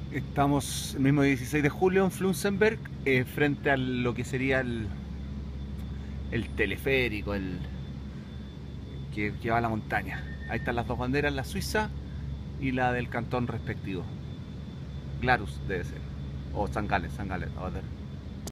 Estamos el mismo 16 de julio en Flunsenberg, frente a lo que sería el teleférico, que va a la montaña. Ahí están las dos banderas, la suiza y la del cantón respectivo. Glarus debe ser. O San Gales, a ver.